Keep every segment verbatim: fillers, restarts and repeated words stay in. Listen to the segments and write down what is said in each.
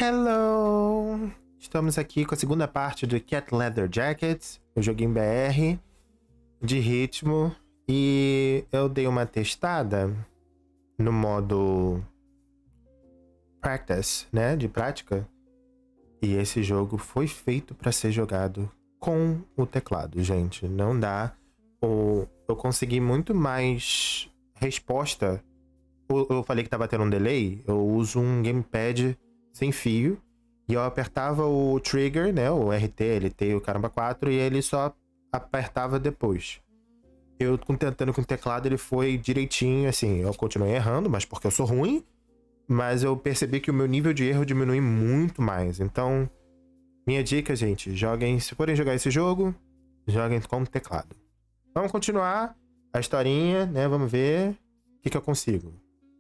Hello! Estamos aqui com a segunda parte do Cat Leather Jacket. Eu joguei em B R, de ritmo, e eu dei uma testada no modo Practice, né, de prática. E esse jogo foi feito para ser jogado com o teclado, gente. Não dá. Eu consegui muito mais resposta. Eu falei que tava tendo um delay. Eu uso um gamepad sem fio. E eu apertava o trigger, né? O R T, L T e o caramba quatro. E ele só apertava depois. Eu tentando com o teclado, ele foi direitinho, assim. Eu continuei errando, mas porque eu sou ruim. Mas eu percebi que o meu nível de erro diminui muito mais. Então, minha dica, gente, joguem, se forem jogar esse jogo, joguem com o teclado. Vamos continuar a historinha, né? Vamos ver o que, que eu consigo.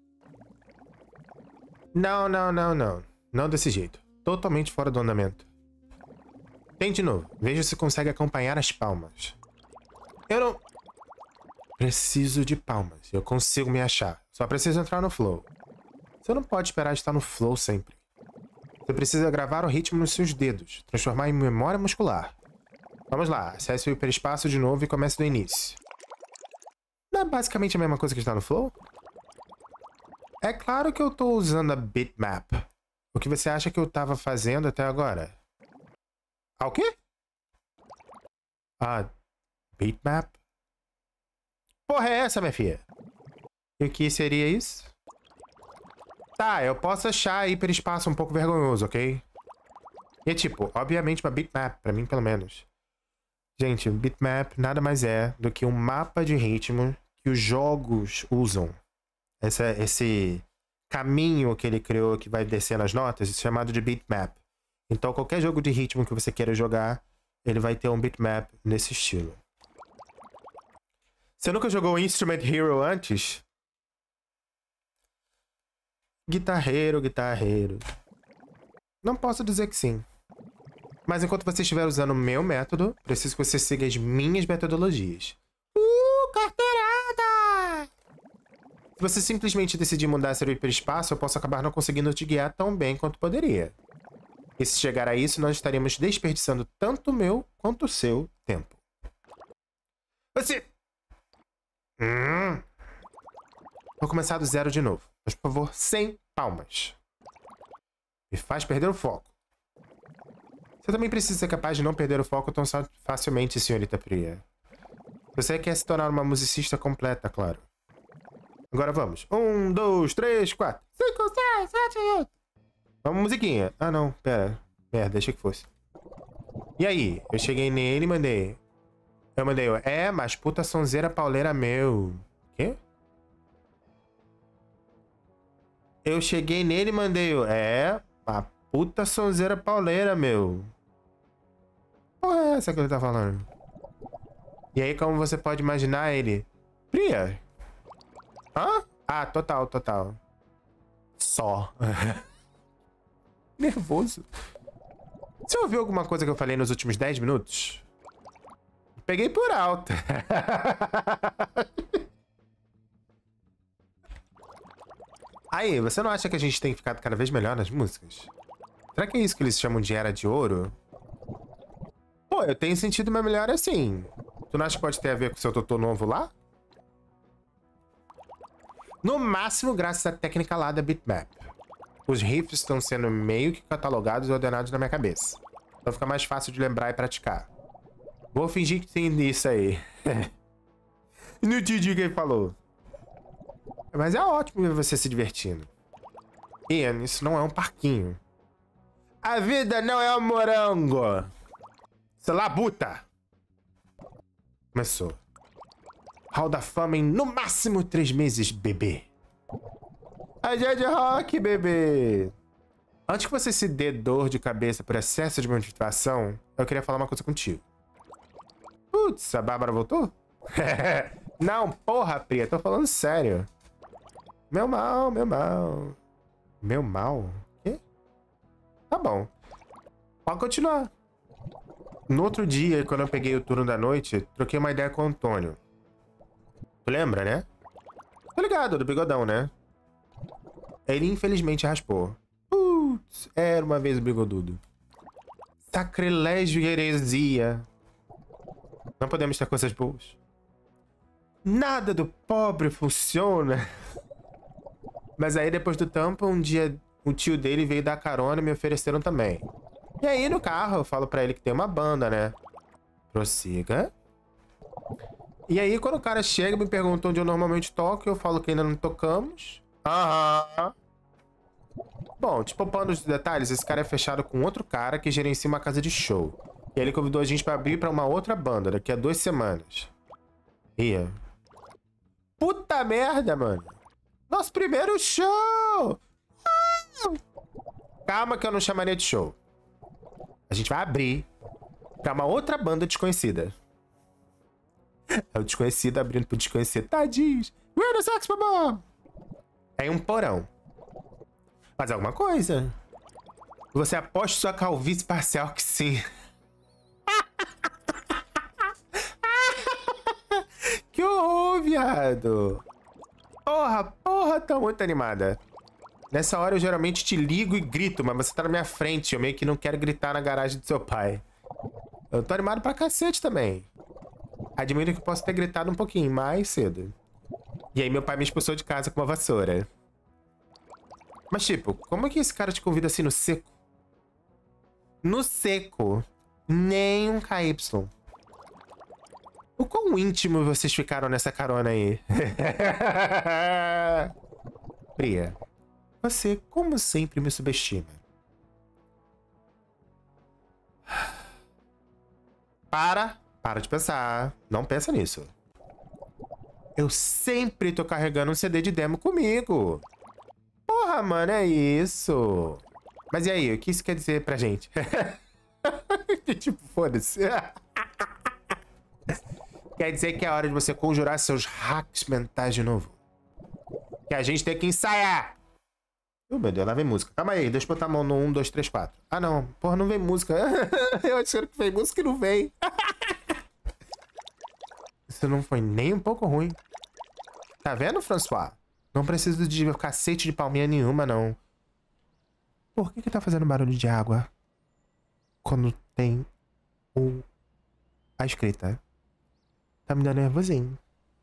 Não, não, não, não. Não desse jeito. Totalmente fora do andamento. Tente de novo. Veja se consegue acompanhar as palmas. Eu não... Preciso de palmas. Eu consigo me achar. Só preciso entrar no flow. Você não pode esperar estar no flow sempre. Você precisa gravar o ritmo nos seus dedos, transformar em memória muscular. Vamos lá, acesse o hiperespaço de novo e comece do início. Não é basicamente a mesma coisa que está no flow? É claro que eu estou usando a bitmap. O que você acha que eu estava fazendo até agora? Ah, o quê? Ah, bitmap? Porra é essa, minha filha? E o que seria isso? Tá, eu posso achar hiperespaço um pouco vergonhoso, ok? E é tipo, obviamente uma bitmap, pra mim pelo menos. Gente, bitmap nada mais é do que um mapa de ritmo que os jogos usam. Esse, esse caminho que ele criou que vai descendo as notas é chamado de bitmap. Então qualquer jogo de ritmo que você queira jogar, ele vai ter um bitmap nesse estilo. Você nunca jogou Instrument Hero antes? Guitarreiro, guitarreiro. Não posso dizer que sim. Mas enquanto você estiver usando o meu método, preciso que você siga as minhas metodologias. Uh, carteirada! Se você simplesmente decidir mudar seu hiperespaço, eu posso acabar não conseguindo te guiar tão bem quanto poderia. E se chegar a isso, nós estaríamos desperdiçando tanto o meu quanto o seu tempo. Você... Hum... Vou começar do zero de novo. Mas, por favor, sem palmas. Me faz perder o foco. Você também precisa ser capaz de não perder o foco tão facilmente, senhorita Priya. Você quer se tornar uma musicista completa, claro. Agora vamos. Um, dois, três, quatro. Cinco, seis, sete, oito. Vamos, musiquinha. Ah, não. Pera. Merda, deixa que fosse. E aí? Eu cheguei nele e mandei. Eu mandei. É, mas puta sonzeira pauleira meu. Quê? Eu cheguei nele e mandei. É, a puta sonzeira pauleira, meu. Porra é essa que ele tá falando? E aí, como você pode imaginar, ele... Priya? Hã? Ah, total, total. Só. Nervoso. Você ouviu alguma coisa que eu falei nos últimos dez minutos? Peguei por alto. Aí, você não acha que a gente tem ficado cada vez melhor nas músicas? Será que é isso que eles chamam de era de ouro? Pô, eu tenho sentido uma melhora assim. Tu não acha que pode ter a ver com o seu Totô novo lá? No máximo, graças à técnica lá da bitmap. Os riffs estão sendo meio que catalogados e ordenados na minha cabeça. Então fica mais fácil de lembrar e praticar. Vou fingir que tem isso aí. Não entendi o que ele falou. Mas é ótimo ver você se divertindo. Ian, isso não é um parquinho. A vida não é um morango. Sei lá, buta. Começou. Hall da Fama em no máximo três meses, bebê. A Jade Rock, bebê. Antes que você se dê dor de cabeça por excesso de motivação, eu queria falar uma coisa contigo. Putz, a Bárbara voltou? Não, porra, Priya, tô falando sério. Meu mal, meu mal. Meu mal? Quê? Tá bom. Pode continuar. No outro dia, quando eu peguei o turno da noite, troquei uma ideia com o Antônio. Tu lembra, né? Tô ligado, do bigodão, né? Ele infelizmente raspou. Uh, Putz, era uma vez o Bigodudo. Sacrilégio e heresia. Não podemos ter coisas boas. Nada do pobre funciona. Mas aí, depois do tampo, um dia o tio dele veio dar carona e me ofereceram também. E aí, no carro, eu falo pra ele que tem uma banda, né? Prossiga. E aí, quando o cara chega e me pergunta onde eu normalmente toco, eu falo que ainda não tocamos. Aham. Bom, te poupando os detalhes, esse cara é fechado com outro cara que gerencia uma casa de show. E ele convidou a gente pra abrir pra uma outra banda daqui a duas semanas. Ia. Puta merda, mano. Nosso primeiro show! Calma que eu não chamaria de show. A gente vai abrir pra uma outra banda desconhecida. É o desconhecido abrindo pro desconhecido. Tadinhos. We're the Sax Bomb! É um porão. Mas alguma coisa. Você aposta sua calvície parcial que sim. Que horror, viado. Porra, porra, tô muito animada. Nessa hora eu geralmente te ligo e grito, mas você tá na minha frente. Eu meio que não quero gritar na garagem do seu pai. Eu tô animado pra cacete também. Admito que posso ter gritado um pouquinho mais cedo. E aí meu pai me expulsou de casa com uma vassoura. Mas tipo, como é que esse cara te convida assim no seco? No seco. Nem um K Y. O quão íntimo vocês ficaram nessa carona aí? Priya, você, como sempre, me subestima. Para, para de pensar. Não pensa nisso. Eu sempre tô carregando um C D de demo comigo. Porra, mano, é isso. Mas e aí, o que isso quer dizer pra gente? Tipo, foda-se. Quer dizer que é hora de você conjurar seus hacks mentais de novo. Que a gente tem que ensaiar. Oh, meu Deus, lá vem música. Calma aí, deixa eu botar a mão no um, dois, três, quatro. Ah, não. Porra, não vem música. Eu achando que vem música e não vem. Isso não foi nem um pouco ruim. Tá vendo, François? Não preciso de cacete de palminha nenhuma, não. Por que que tá fazendo barulho de água? Quando tem o... a escrita. Tá me dando nervosinho.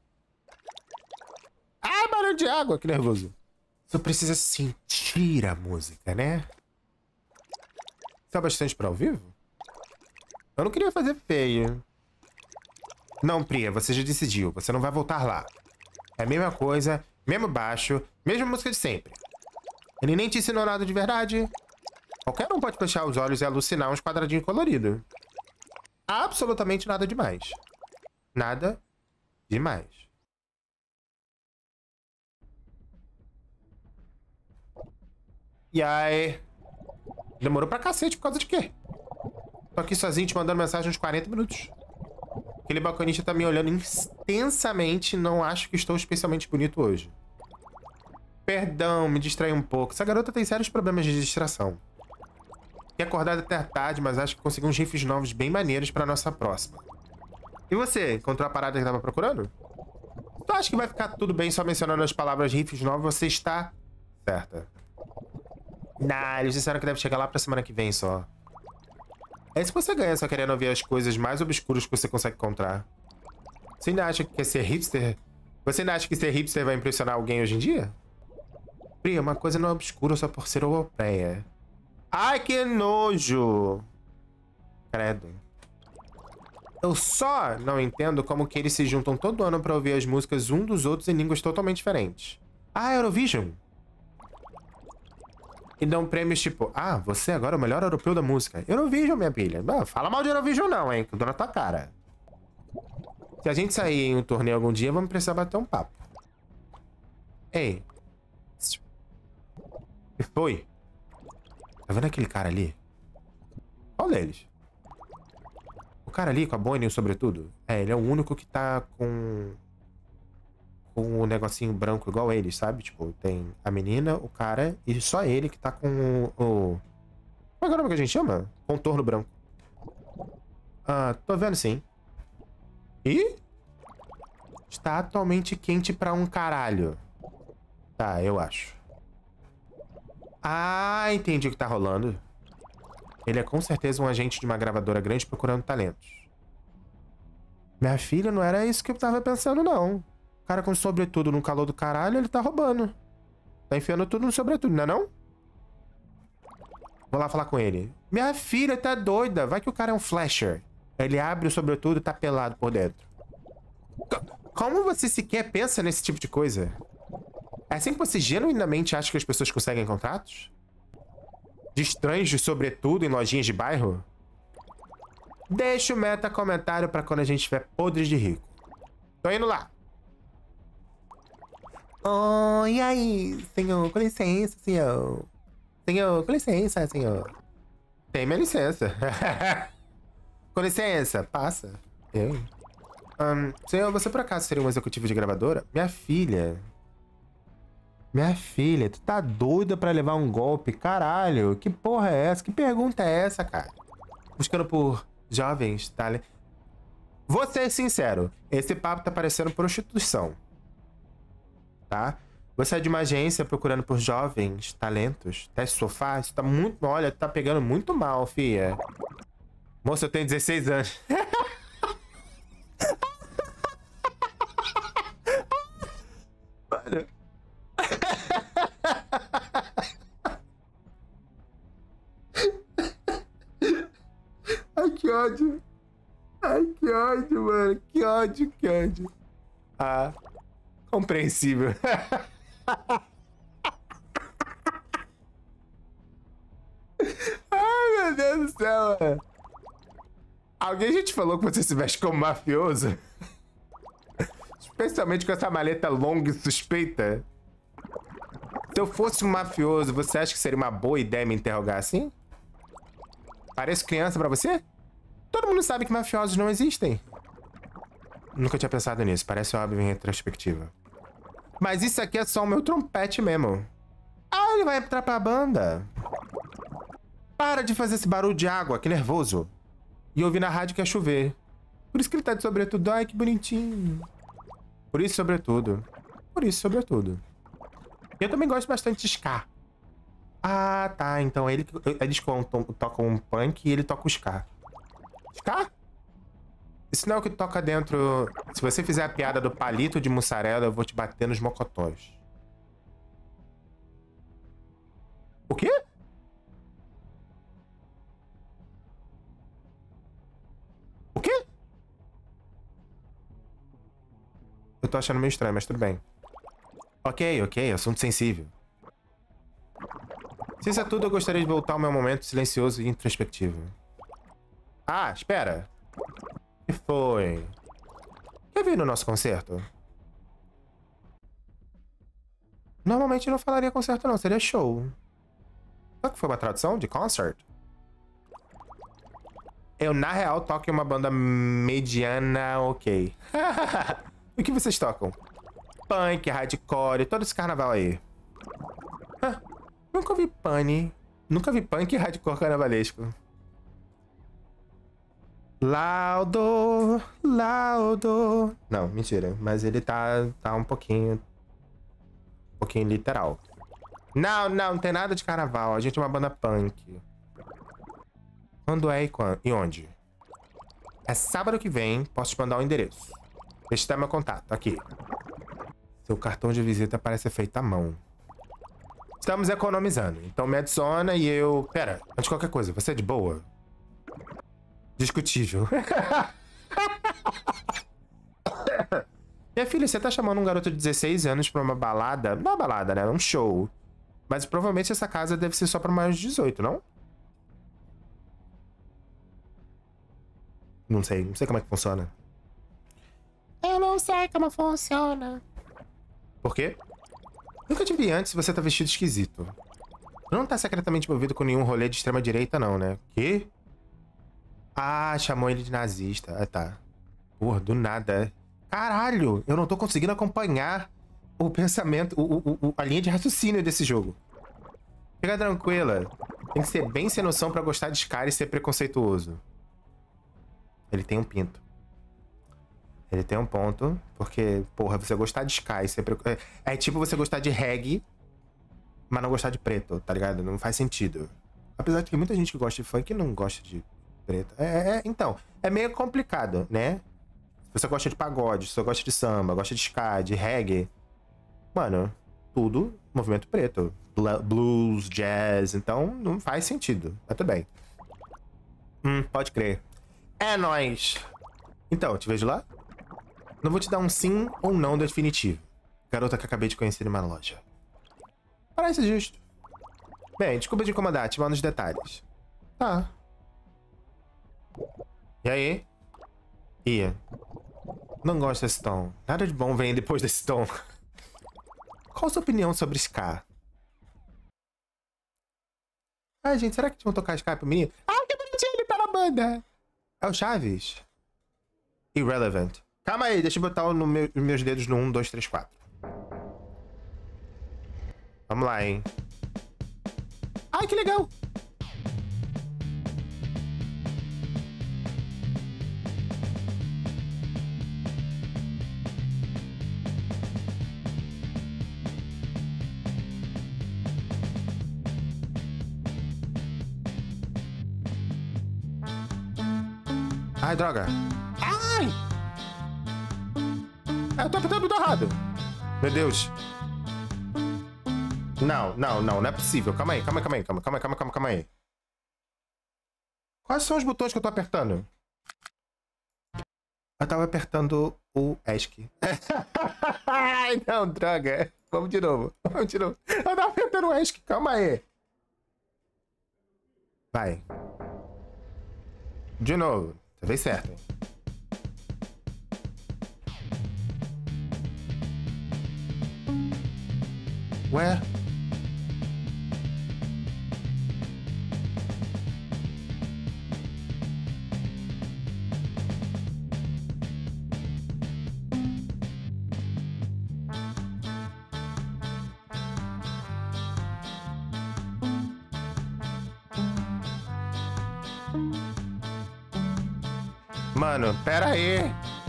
Ah, barulho de água, que nervoso. Você precisa sentir a música, né? Isso é bastante pra ao vivo? Eu não queria fazer feio. Não, Priya, você já decidiu. Você não vai voltar lá. É a mesma coisa, mesmo baixo, mesma música de sempre. Ele nem te ensinou nada de verdade. Qualquer um pode fechar os olhos e alucinar uns quadradinhos coloridos. Absolutamente nada demais. Nada demais. E aí? Demorou pra cacete por causa de quê? Tô aqui sozinho te mandando mensagem uns quarenta minutos. Aquele balconista tá me olhando intensamente e não acho que estou especialmente bonito hoje. Perdão, me distraí um pouco. Essa garota tem sérios problemas de distração. Fiquei acordado até tarde, mas acho que consegui uns riffs novos bem maneiros pra nossa próxima. E você, encontrou a parada que tava procurando? Tu acha que vai ficar tudo bem só mencionando as palavras riffs novos? Você está certa. Nah, eles disseram que deve chegar lá pra semana que vem só. É isso que você ganha só querendo ouvir as coisas mais obscuras que você consegue encontrar. Você ainda acha que quer ser hipster? Você ainda acha que ser hipster vai impressionar alguém hoje em dia? Priya, uma coisa não é obscura só por ser europeia. Ai, que nojo! Credo. Eu só não entendo como que eles se juntam todo ano pra ouvir as músicas um dos outros em línguas totalmente diferentes. Ah, Eurovision! E dão prêmios tipo, ah, você agora é o melhor europeu da música. Eurovision, minha filha. Não, fala mal de Eurovision não, hein, que eu dou na tua cara. Se a gente sair em um torneio algum dia, vamos precisar bater um papo. Ei. O que foi? Tá vendo aquele cara ali? Qual deles? O cara ali com a boina sobretudo? É, ele é o único que tá com... com o negocinho branco igual eles, sabe? Tipo, tem a menina, o cara e só ele que tá com o... o... Como é que é o nome que a gente chama? Contorno branco. Ah, tô vendo sim. E? Está atualmente quente pra um caralho. Tá, eu acho. Ah, entendi o que tá rolando. Ele é com certeza um agente de uma gravadora grande procurando talentos. Minha filha, não era isso que eu tava pensando, não. O cara com sobretudo no calor do caralho, ele tá roubando. Tá enfiando tudo no sobretudo, não é não? Vou lá falar com ele. Minha filha tá doida. Vai que o cara é um flasher. Ele abre o sobretudo e tá pelado por dentro. Como você sequer pensa nesse tipo de coisa? É assim que você genuinamente acha que as pessoas conseguem contratos? De estranhos de sobretudo em lojinhas de bairro? Deixa o meta comentário pra quando a gente tiver podres de rico. Tô indo lá. Oh, e aí, senhor? Com licença, senhor. Senhor, com licença, senhor. Tem minha licença. Com licença, passa. Eu. Um, senhor, você por acaso seria um executivo de gravadora? Minha filha. Minha filha, tu tá doida pra levar um golpe? Caralho, que porra é essa? Que pergunta é essa, cara? Buscando por jovens, tá? Vou ser sincero, esse papo tá parecendo prostituição. Tá? Você é de uma agência procurando por jovens talentos? Teste sofá? Isso tá muito... Olha, tá pegando muito mal, fia. Moça, eu tenho dezesseis anos. Mano. Ai, que ódio. Ai, que ódio, mano. Que ódio, que ódio. Ah, compreensível. Ai, meu Deus do céu, mano. Alguém já te falou que você se veste como mafioso? Especialmente com essa maleta longa e suspeita. Se eu fosse um mafioso, você acha que seria uma boa ideia me interrogar assim? Pareço criança pra você? Todo mundo sabe que mafiosos não existem. Nunca tinha pensado nisso. Parece óbvio em retrospectiva. Mas isso aqui é só o meu trompete mesmo. Ah, ele vai entrar pra banda. Para de fazer esse barulho de água, que nervoso. E ouvi na rádio que ia chover. Por isso que ele tá de sobretudo. Ai, que bonitinho. Por isso, sobretudo. Por isso, sobretudo. Eu também gosto bastante de ska. Ah, tá. Então ele, eles tocam um punk e ele toca o ska. Ska? Isso não é o que toca dentro... Se você fizer a piada do palito de mussarela, eu vou te bater nos mocotós. O quê? O quê? Eu tô achando meio estranho, mas tudo bem. Ok, ok, assunto sensível. Se isso é tudo, eu gostaria de voltar ao meu momento silencioso e introspectivo. Ah, espera. O que foi? Quer vir no nosso concerto? Normalmente eu não falaria concerto não, seria show. Será que foi uma tradução de concert? Eu, na real, toco em uma banda mediana ok. O que vocês tocam? Punk, hardcore, todo esse carnaval aí. Ah, nunca vi punk. Nunca vi punk e hardcore carnavalesco. Laudo, laudo. Não, mentira. Mas ele tá, tá um pouquinho... Um pouquinho literal. Não, não, não tem nada de carnaval. A gente é uma banda punk. Quando é e quando? E onde? É sábado que vem. Posso te mandar o endereço. Deixa eu dar meu contato. Aqui. Seu cartão de visita parece feito à mão. Estamos economizando. Então me adiciona e eu... Pera, antes de qualquer coisa. Você é de boa? Discutível. Minha filha, você tá chamando um garoto de dezesseis anos pra uma balada? Não é uma balada, né? É um show. Mas provavelmente essa casa deve ser só pra maiores de dezoito, não? Não sei. Não sei como é que funciona. Eu não sei como funciona. Por quê? Nunca te vi antes e você tá vestido esquisito. Não tá secretamente envolvido com nenhum rolê de extrema-direita, não, né? Quê? Ah, chamou ele de nazista. Ah, tá. Porra, do nada. Caralho, eu não tô conseguindo acompanhar o pensamento, o, o, o, a linha de raciocínio desse jogo. Fica tranquila. Tem que ser bem sem noção pra gostar de Sky e ser preconceituoso. Ele tem um pinto. Ele tem um ponto, porque, porra, você gostar de Sky e ser pre... é, é tipo você gostar de reggae mas não gostar de preto, tá ligado? Não faz sentido. Apesar de que muita gente que gosta de funk não gosta de preto. É, é, então, é meio complicado, né? Se você gosta de pagode, se você gosta de samba, gosta de ska, de reggae, mano, tudo movimento preto. Blues, jazz, então não faz sentido. Mas tudo bem. Hum, pode crer. É nóis. Então, te vejo lá? Não vou te dar um sim ou não definitivo. Garota que acabei de conhecer em uma loja. Parece justo. Bem, desculpa de incomodar, te mando os detalhes. Tá. E aí? Ia. Não gosto desse tom. Nada de bom vem depois desse tom. Qual a sua opinião sobre ska? Ai, gente, será que eles vão tocar ska pro menino? Ah, que bonitinho, ele tá na banda. É o Chaves? Irrelevant. Calma aí, deixa eu botar no meu, os meus dedos no um, dois, três, quatro. Vamos lá, hein? Ai, que legal! Ai, droga. Ai! Eu tô apertando tudo errado. Meu Deus. Não, não, não, não é possível. Calma aí, calma aí, calma aí, calma, calma, calma, calma, calma aí. Quais são os botões que eu tô apertando? Eu tava apertando o ESC. Ai, não, droga. Vamos de novo. Vamos de novo. Eu tava apertando o ESC, calma aí. Vai. De novo. Você fez certo, hein? Ué? Mano, pera aí.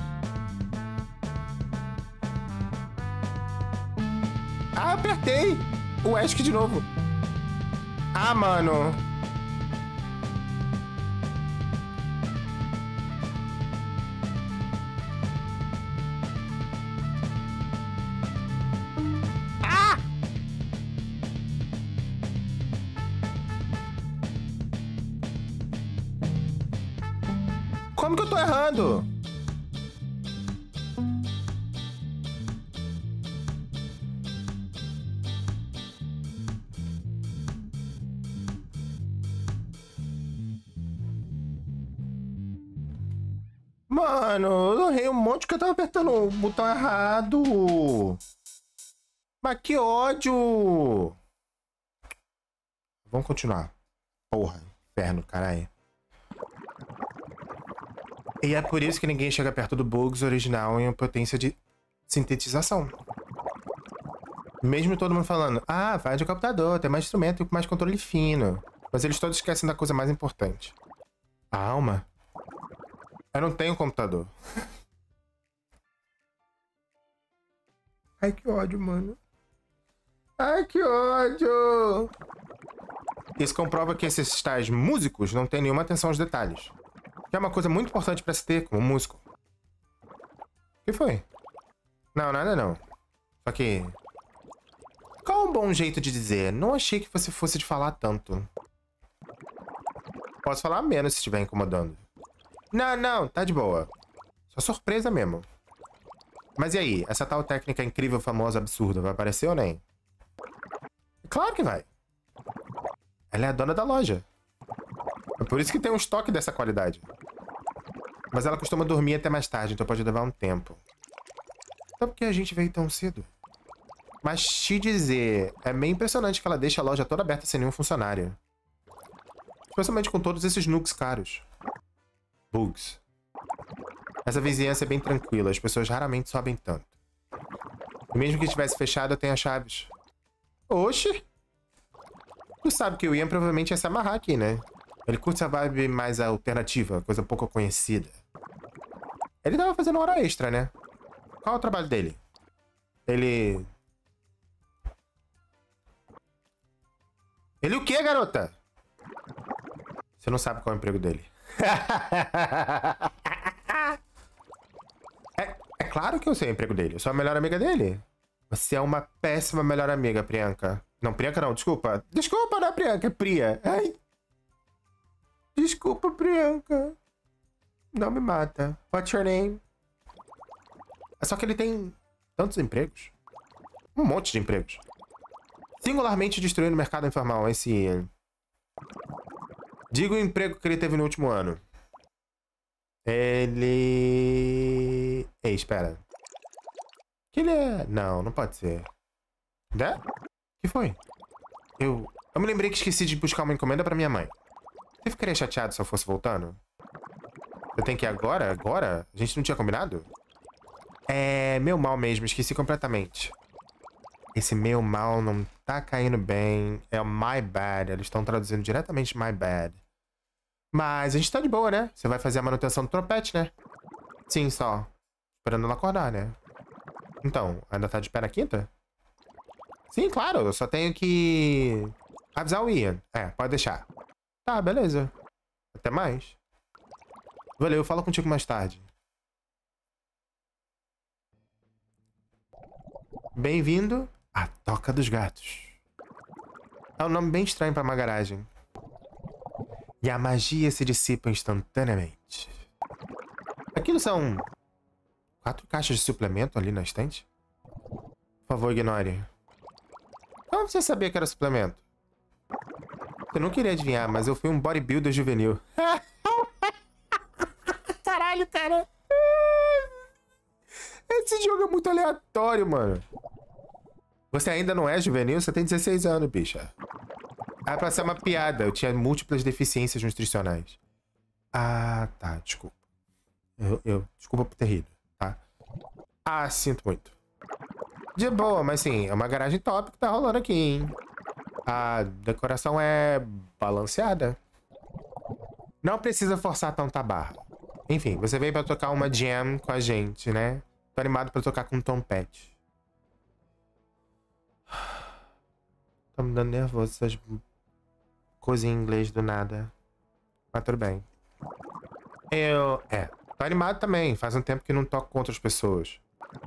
Ah, apertei o ESC de novo. Ah, mano. Ah! Como que eu tô errando? Mano, eu errei um monte que eu tava apertando o botão errado. Mas que ódio! Vamos continuar. Porra, inferno, caralho. E é por isso que ninguém chega perto do Bugs original em potência de sintetização. Mesmo todo mundo falando, ah, vai de computador, tem mais instrumento e mais controle fino. Mas eles todos esquecem da coisa mais importante. A alma. Eu não tenho computador. Ai, que ódio, mano. Ai, que ódio! Isso comprova que esses tais músicos não têm nenhuma atenção aos detalhes. Que é uma coisa muito importante pra se ter como músico. O que foi? Não, nada não. Só que... Qual é um bom jeito de dizer? Não achei que você fosse de falar tanto. Posso falar menos se estiver incomodando. Não, não, tá de boa. Só surpresa mesmo. Mas e aí? Essa tal técnica incrível, famosa, absurda, vai aparecer ou nem? Claro que vai. Ela é a dona da loja. É por isso que tem um estoque dessa qualidade. Mas ela costuma dormir até mais tarde, então pode levar um tempo. Então por que a gente veio tão cedo? Mas te dizer, é meio impressionante que ela deixa a loja toda aberta sem nenhum funcionário. Especialmente com todos esses nugs caros. Bugs. Essa vizinhança é bem tranquila, as pessoas raramente sobem tanto. E mesmo que estivesse fechado, eu tenho as chaves. Oxi! Tu sabe que o Ian provavelmente ia se amarrar aqui, né? Ele curte essa vibe mais alternativa, coisa pouco conhecida. Ele tava fazendo hora extra, né? Qual é o trabalho dele? Ele... Ele o quê, garota? Você não sabe qual é o emprego dele. é, é claro que eu sei o emprego dele. Eu sou a melhor amiga dele. Você é uma péssima melhor amiga, Priyanka. Não, Priyanka não, desculpa. Desculpa, não é Priyanka, é Priya. Ai. Desculpa, Priyanka. Não me mata. What's your name? Só que ele tem tantos empregos. Um monte de empregos. Singularmente destruindo o mercado informal. Esse... Diga o emprego que ele teve no último ano. Ele... Ei, espera. Que ele é... Não, não pode ser. Né? O que foi? Eu... Eu me lembrei que esqueci de buscar uma encomenda pra minha mãe. Você ficaria chateado se eu fosse voltando? Eu tenho que ir agora? Agora? A gente não tinha combinado? É... Meu mal mesmo, esqueci completamente. Esse meu mal não tá caindo bem. É o my bad. Eles estão traduzindo diretamente my bad. Mas a gente tá de boa, né? Você vai fazer a manutenção do trompete, né? Sim, só. Esperando ela acordar, né? Então, ainda tá de pé na quinta? Sim, claro. Eu só tenho que... avisar o Ian. É, pode deixar. Tá, beleza. Até mais. Valeu, eu falo contigo mais tarde. Bem-vindo à Toca dos Gatos. É um nome bem estranho pra uma garagem. E a magia se dissipa instantaneamente. Aquilo são... quatro caixas de suplemento ali na estante? Por favor, ignore. Como você sabia que era suplemento? Eu não queria adivinhar, mas eu fui um bodybuilder juvenil. Caralho, cara. Esse jogo é muito aleatório, mano. Você ainda não é juvenil? Você tem dezesseis anos, bicha. Ah, pra ser uma piada. Eu tinha múltiplas deficiências nutricionais. Ah, tá. Desculpa. Eu, eu, desculpa por ter rido, tá? Ah, sinto muito. De boa, mas sim, é uma garagem top que tá rolando aqui, hein? A decoração é balanceada. Não precisa forçar tanta barra. Enfim, você veio pra tocar uma jam com a gente, né? Tô animado pra tocar com um trompete. Tá me dando nervoso essas coisas em inglês do nada. Mas tudo bem. Eu... É. Tô animado também. Faz um tempo que não toco com outras pessoas.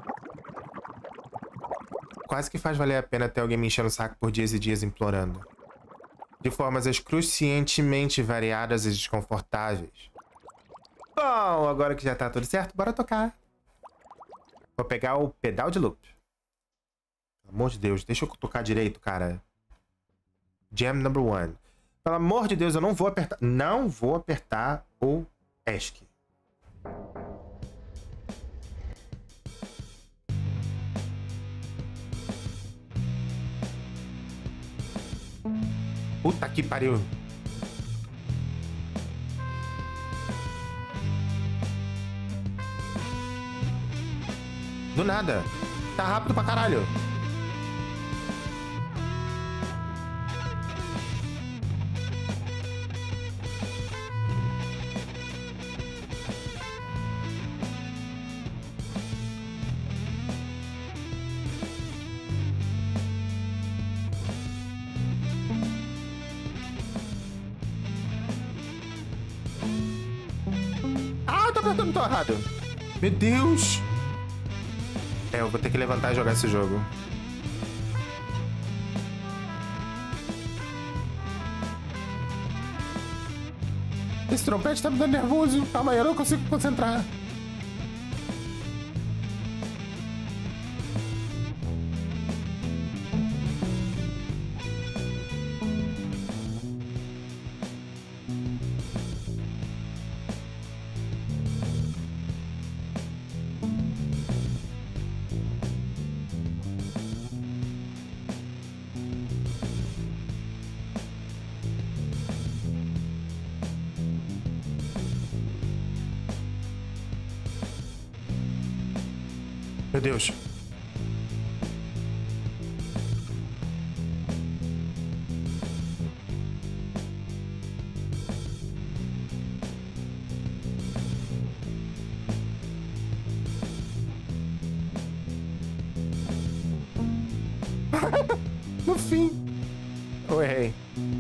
Quase que faz valer a pena ter alguém me enchendo o saco por dias e dias implorando. De formas excruciantemente variadas e desconfortáveis. Bom, agora que já tá tudo certo, bora tocar. Vou pegar o pedal de loop. Pelo amor de Deus, deixa eu tocar direito, cara. Jam number one. Pelo amor de Deus, eu não vou apertar... Não vou apertar o ESC. Puta que pariu. Do nada. Tá rápido pra caralho. Ah, eu tô apertando, tô errado. Meu Deus. É, eu vou ter que levantar e jogar esse jogo. Esse trompete tá me dando nervoso. Calma aí, eu não consigo concentrar. Meu Deus. No fim. Eu errei.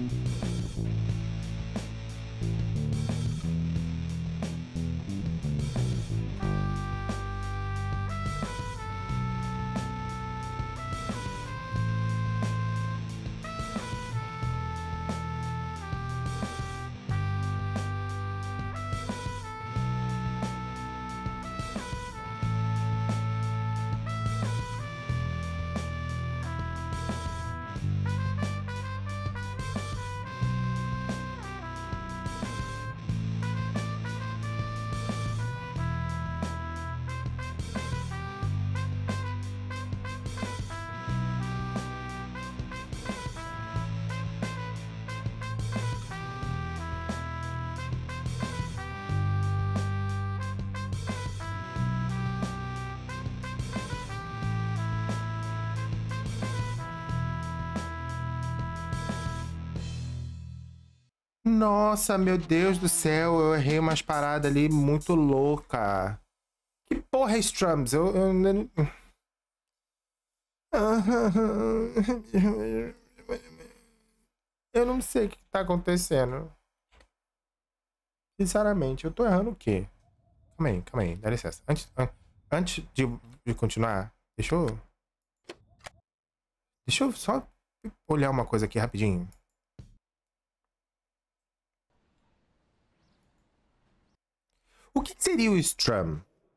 Nossa, meu Deus do céu, eu errei umas paradas ali muito louca. Que porra é Strums? Eu, eu... Eu não sei o que tá acontecendo. Sinceramente, eu tô errando o quê? Calma aí, calma aí, dá licença. Antes, an antes de, de continuar, deixa eu... Deixa eu só olhar uma coisa aqui rapidinho. O que seria o Strum?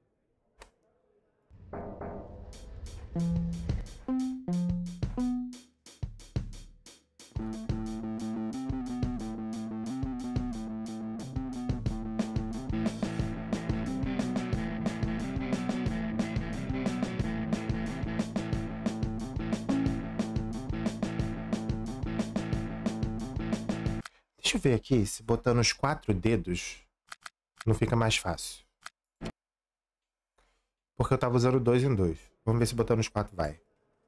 Deixa eu ver aqui se botando os quatro dedos não fica mais fácil. Porque eu tava usando dois em dois. Vamos ver se botando os quatro vai.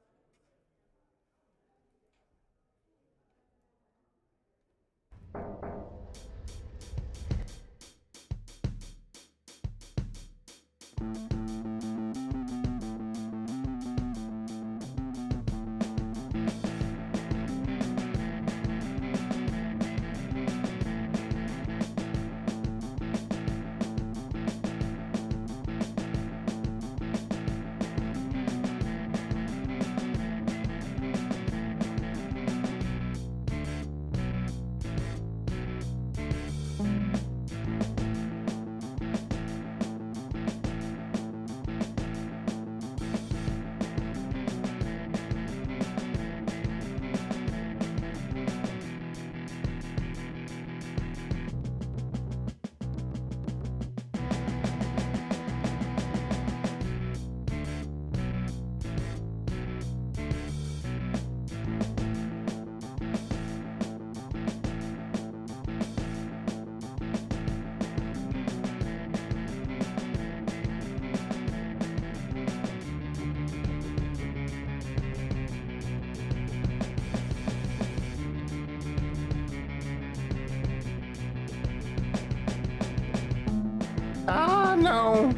Ah, não!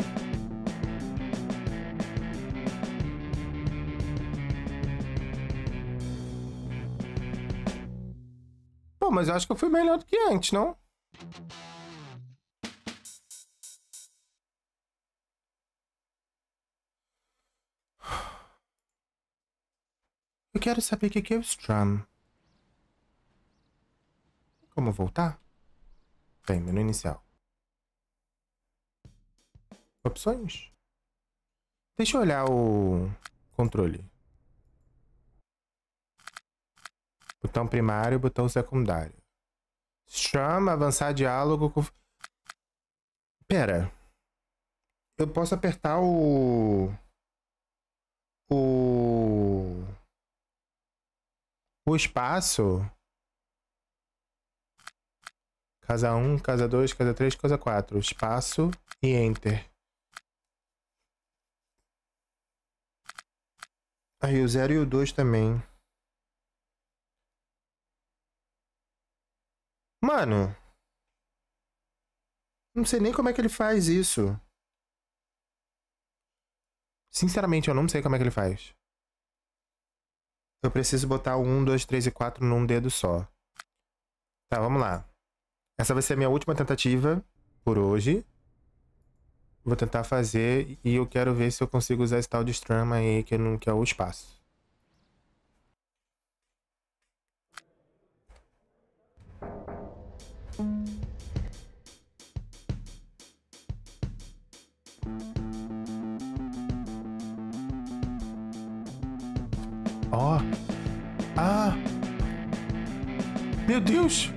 Pô, mas eu acho que eu fui melhor do que antes, não? Eu quero saber o que é o Strum. Como voltar? Bem, menu inicial. Opções? Deixa eu olhar o controle. Botão primário, botão secundário. Strum, avançar diálogo com... Pera. Eu posso apertar o... O... O espaço. Casa um, casa dois, casa três, casa quatro. Espaço e Enter. Aí o zero e o dois também. Mano. Não sei nem como é que ele faz isso. Sinceramente, eu não sei como é que ele faz. Eu preciso botar o um, dois, três e quatro num dedo só. Tá, vamos lá. Essa vai ser a minha última tentativa por hoje. Vou tentar fazer e eu quero ver se eu consigo usar esse tal de Strum aí, que, não, que é o espaço. Ó. Oh. Ah. Meu Deus.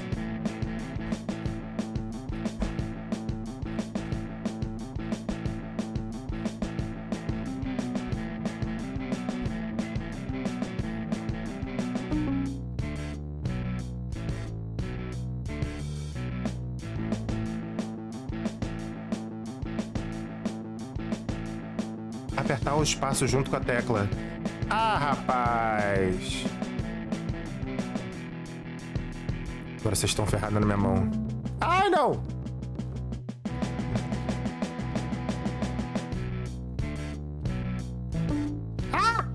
Apertar o espaço junto com a tecla. Ah, rapaz! Agora vocês estão ferrados na minha mão. Ai, não! Ah!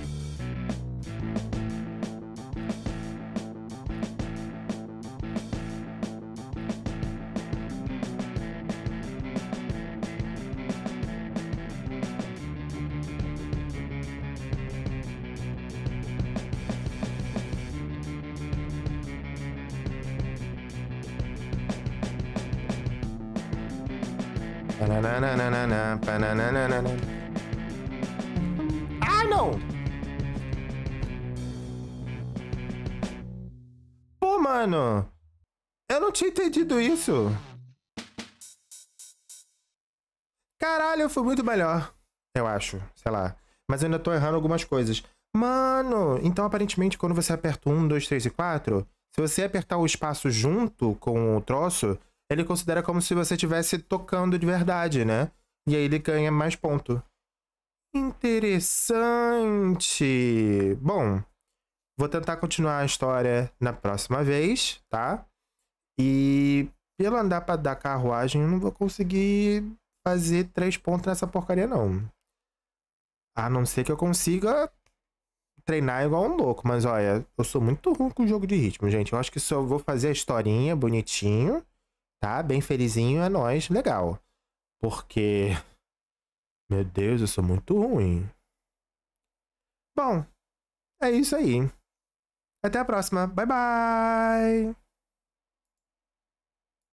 Pananana, pananana. Ah, não! Pô, mano! Eu não tinha entendido isso. Caralho, eu fui muito melhor. Eu acho, sei lá. Mas eu ainda tô errando algumas coisas. Mano, então aparentemente quando você aperta um, dois, três e quatro, se você apertar o espaço junto com o troço, ele considera como se você estivesse tocando de verdade, né? E aí ele ganha mais ponto. Interessante. Bom, vou tentar continuar a história na próxima vez, tá? E pelo andar pra dar carruagem, eu não vou conseguir fazer três pontos nessa porcaria, não. A não ser que eu consiga treinar igual um louco. Mas olha, eu sou muito ruim com o jogo de ritmo, gente. Eu acho que só vou fazer a historinha bonitinho. Tá? Bem felizinho, é nóis, legal. Porque... Meu Deus, eu sou muito ruim. Bom, é isso aí. Até a próxima. Bye, bye!